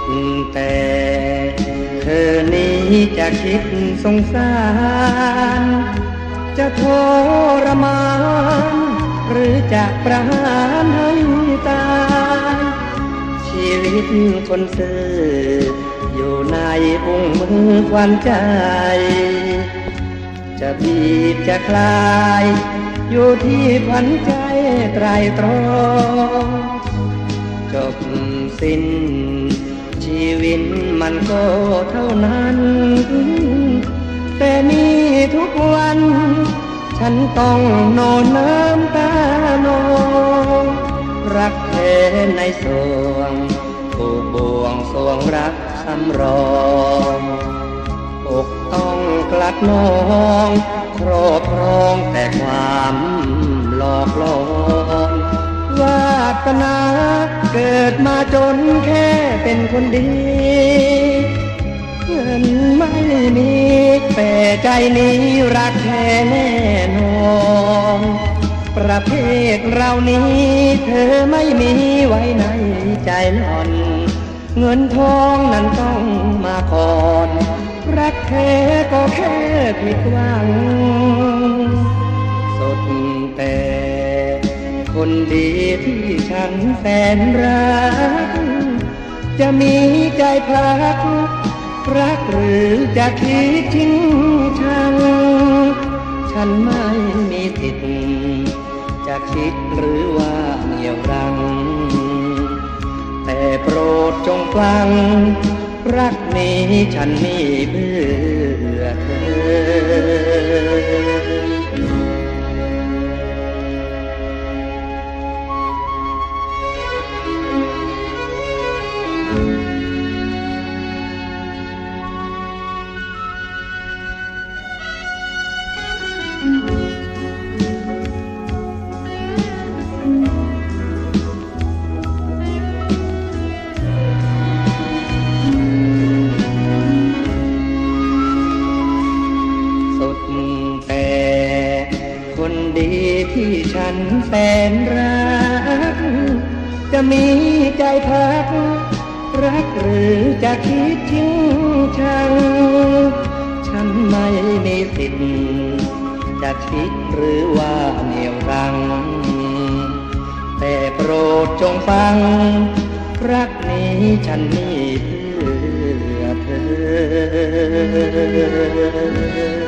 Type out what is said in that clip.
แต่เธอนี้จะคิดสงสารจะทรมานหรือจะประหารให้ตายชีวิตคนซื่ออยู่ในอุ้งมือควันใจจะบีบจะคลายอยู่ที่พันใจไตรตรองจบสิ้นชีวิตมันก็เท่านั้นแต่นี่ทุกวันฉันต้องนอนน้ำตานองรักแท้ในสวงผูกบ่วงสวงรักสำรองอกต้องกลัดน้องครอบครองแต่ความหลอกลวงวาสนาเกิดมาจนแค่เป็นคนดีเงินไม่มีแต่ใจนี้รักแท้แน่นอนประเภทเรานี้เธอไม่มีไว้ในใจหล่อนเงินทองนั้นต้องมาก่อนรักแท้ก็แค่ผิดหวังสุดแต่คนดีที่ฉันแสนรักจะมีใจพักรักหรือจะคิดทิ้งฉันไม่มีสิทธิ์จะคิดหรือว่าเหนี่ยวรั้งแต่โปรดจงฟังรักนี้ฉันมีเพื่อเธอคนดีที่ฉันแสนรักจะมีใจพักรักหรือจะคิดทิ้งฉันไม่มีสิทธิ์จะคิดหรือว่าเหนี่ยวรั้งแต่โปรดจงฟังรักนี้ฉันมีเพื่อเธอ